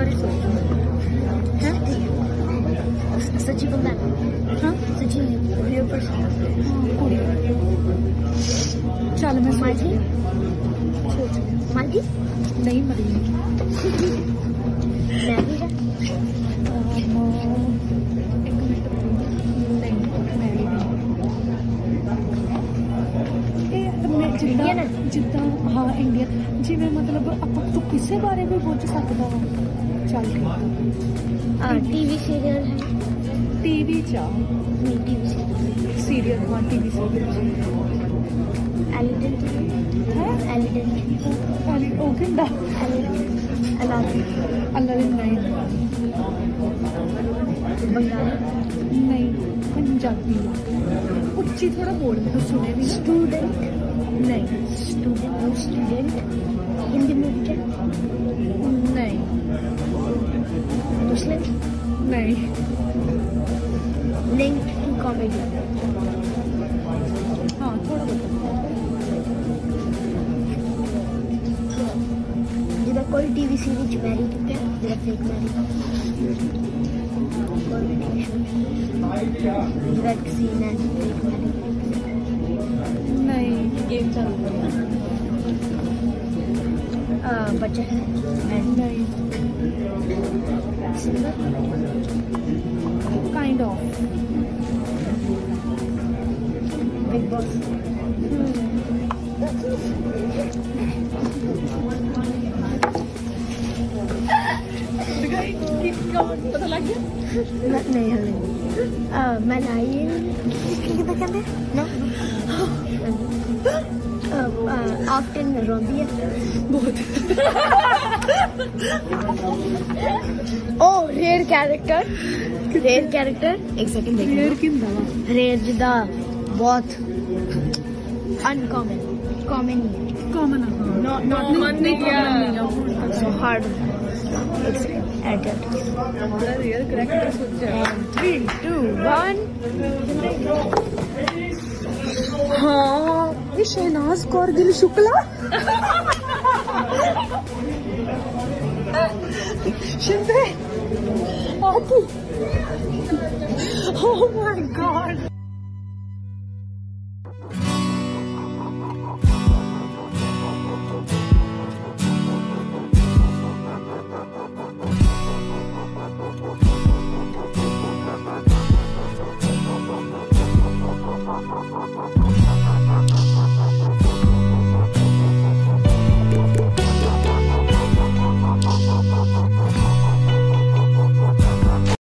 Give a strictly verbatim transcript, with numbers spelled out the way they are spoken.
सच्ची बंदा हाँ सच्ची रियल पर्सन चल मैं माजी माजी नहीं मरी मैं भी जिदा जिदा हाँ इंडियन जिमें मतलब ਆਪਾਂ तू किसी बारे भी पूछ सकता वा चल टीवी सीरियल है टीवी चा नहीं टीवी सीरियल हाँ टीवी सीरियल एलिडेंट है एलिडेंट ओ किंदा अलादीन अलादीन नहीं बंगाली नहीं पंजाबी उच्ची थोड़ा बोल मैं सुने भी स्टूडेंट नहीं स्टूडेंट स्टूडेंट हिंदी मूवी क्या नहीं मुस्लिम नहीं लिंक टू कॉमेडी हाँ थोड़ा जिधर कोई टीवी सीरीज मैरी ठीक है जिधर फेक मैरी जिधर सीन है फेक मैरी नहीं गेम चल रहा है बच्चे हैं नहीं singer kind of Bigg Boss पता लग गया नहीं हमें मैं लाई कितना कहते हैं ना ऑफ्टन रोंदी है बहुत ओ रेयर कैरेक्टर रेयर कैरेक्टर एक सेकंड देखो रेयर किंदा रेयर जिदा बहुत अनकॉमन कॉमन नहीं कॉमन नॉट नॉट नहीं कॉमन सो हार्ड एक सेकंड एडिट रेयर कैरेक्टर सोच थ्री टू वन हाँ ये शहनाज कौर गिल शुक्ला शिंदे आती ओह माय गॉड